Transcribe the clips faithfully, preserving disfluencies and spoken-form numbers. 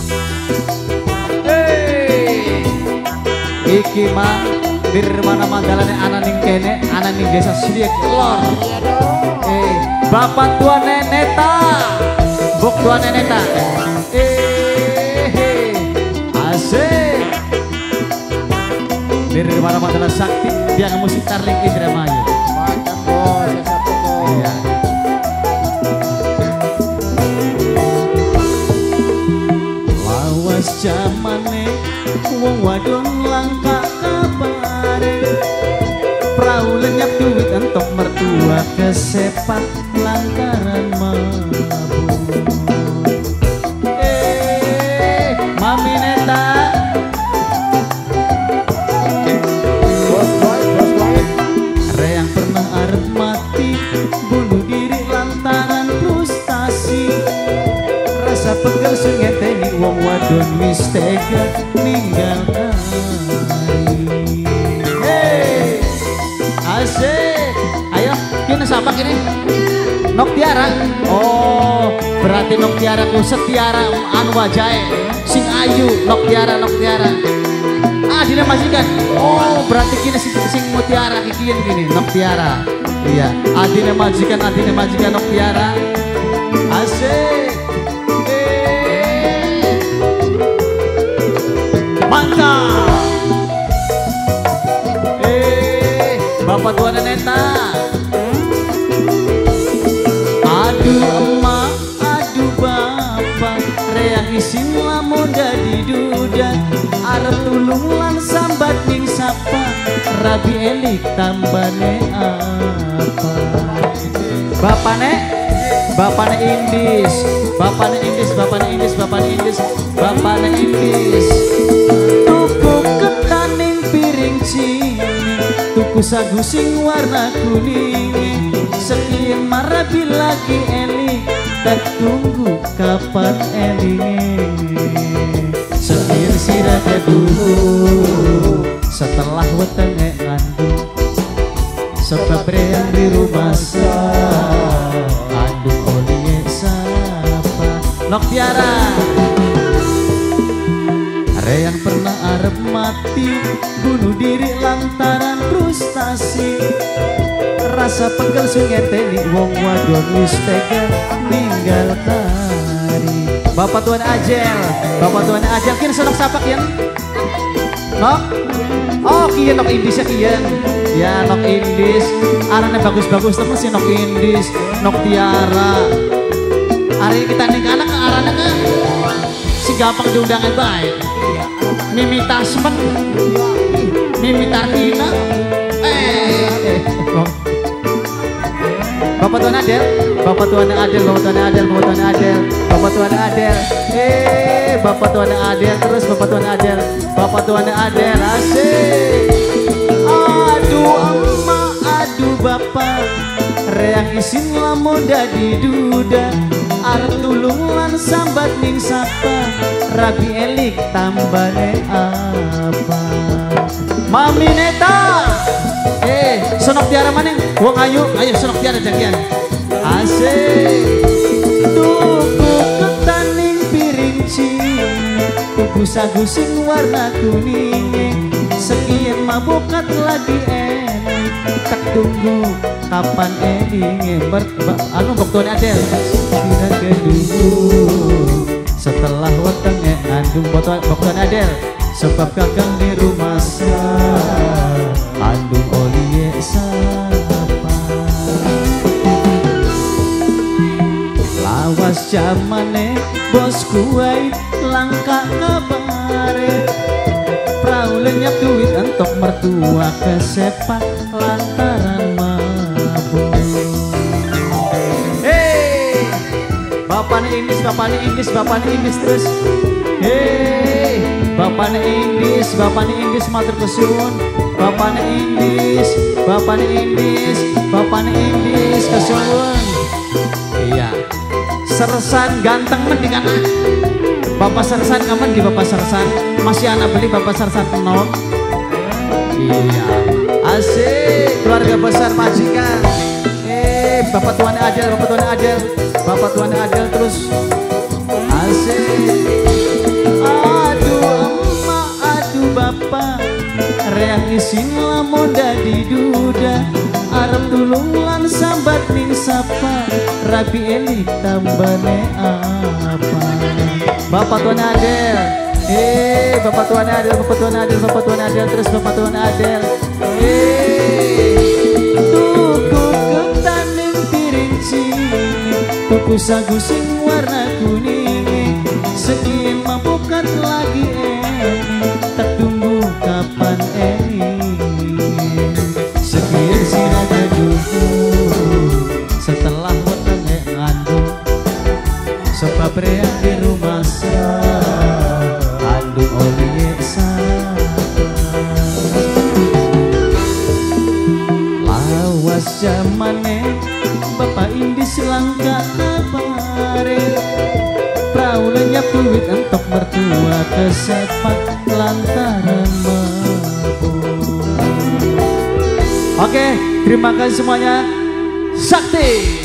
Hey. Iki mah Nirwana Mandalane ana ning kene, ana ning desa Sidik Lor. Eh, Bapak tua Neneta. Bok tua Neneta. Eh, asik. Nirwana Mandala Sakti, biang musik Tarling Indramayu. Mantap bos, satu bos. Iya. Lawas jamane wong wadon langka kabare. Prau lenyap duit entok mertua kesepak lantaran mabuk. Eh, Mami Neta. Bos boy, bos boy. Reyang pernah arep mati, bunuh diri lantaran frustasi. Rasa pegel sungeteni wong wadon wis tega ninggal kari. Hey, asik. Ayo, kini siapa kini? Nok Tiara. Oh, berarti Nok Tiara ku setiara anu wajahe. Sing ayu, Nok Tiara, Nok Tiara. Ah, dina majikan. Oh, berarti kini sing sing mutiara kikian gini, Nok Tiara. Iya, adine majikan, adine majikan Nok Tiara. Asik. Eh. Mantap. Eh, Bapak tua Neneta. Aduh emak, aduh bapak, reang isin lamun dadi duda. Arep tulung lan sambat ning sapa, rabi elik tambane apa. Bapane, bapane Indis, bapane Indis, bapane Indis, bapane Indis, bapane Indis. Tuku ketan ning piring cini, tuku sagu sing warna kuning. Sekian marabi lagi elik, tak tunggu kapan eling. Sekir sirake dulu, setelah wetenge ngandung. Sebab reang di rumah sa, andung olie sapa. Nok Tiara. Reang pernah arep mati, bunuh diri lantaran frustasi. Rasa pegel sungeteni wong wadon wis tega ninggal kari. Bapak Tuan Ajel, Bapak Tuan Ajel kien senok sapa kien? Nok? Oh kien Nok Indis ya kien. Ya Nok Indis, arane bagus-bagus temen sih Nok Indis, Nok Tiara. Hari kita nih anak arane kan si gampang diundangin baik. Mimi Tasmen, Mimi Tarkina. Eh, Bapak Tuan Adel, Bapak Tuan Adel, Bapak Tuan Adel, Bapak Tuan Adel, Bapak Tuan Adel. Eh, Bapak Tuan Adel terus Bapak Tuan Adel, Bapak Tuan Adel asik. Aduh emak, aduh bapak, reang isin lamun dadi duda. Arep tulung lan sambat ning sapa, rabi elik tambane apa. Mami Neta. Eh, Senok Tiara maning wong ayu, ayo Senok Tiara jagian. Asik. Tuku ketan ning piring cini, tuku sagu sing warna kuning. Sekian mabukat lagi eling, tak tunggu kapan eling. Anu Boktuan Adel. Tidak kedulu setelah wetenge andung Boktuan Adel. Sebab kakang di rumah sa, andung olie sapa. Lawas jamane bos kuai langka kabare. Prau lenyap duit entok mertua kesepak lantaran mabuk. Hei, bapane Indis, bapane Indis, bapane Indis terus. Hei, bapane Indis, bapane Indis matur kesuwun. Bapane Indis, bapane Indis, bapane Indis kesuwun. Iya. Sersan ganteng mendingan ah. Bapak Sersan kapan di Bapak Sersan? Masih anak beli Bapak Sersan nol. Iya. Asik, keluarga besar majikan. Eh, Bapak Tuan Adel, Bapak Tuan Adel, Bapak Tuan Adel terus. Asik. tulung lan sambat ning sapa rabi elik tambane apa. Bapak Tuan Adel, eh Bapak Tuan Adel, Bapak Tuan Adel, Bapak Tuan Adel, terus Bapak Tuan Adel. Eh tuku ketan ning piring cilik, tuku sagu sing warna kuning, sekian mabukan lagi ini, tak tunggu kapan ini. Sekian siraja dulu, setelah wetenge ngandung, sebab pria di rumah sa, andung oli sa. Lawas zamane, Bapak Indis langka kabare, perahu lenyap duit entok mertua kesepak lantaran mabuk. Oke, terima kasih semuanya. Sakti,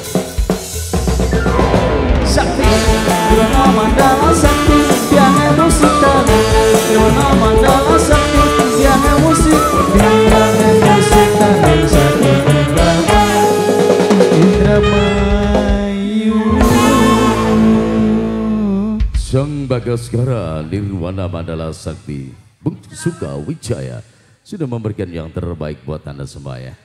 Sakti, Irwana Mandala Sakti, yang musik tanah. Irwana Mandala Sakti, yang musik, yang musik tanah. Sakti Indramayu. Sang Bagaskara Nirwana Mandala Sakti Bung Suka Wijaya sudah memberikan yang terbaik buat Anda semua ya.